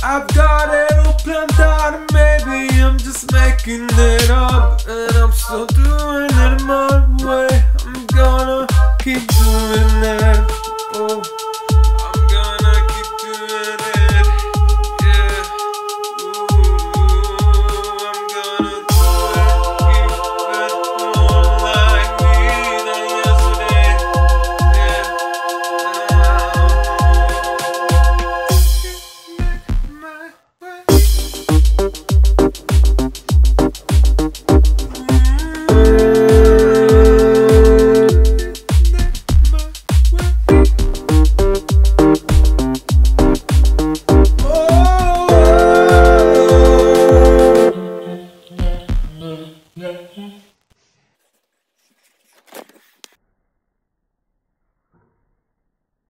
I've got it all planned out, and maybe I'm just making it up, and I'm still doing it my way. I'm gonna keep doing it.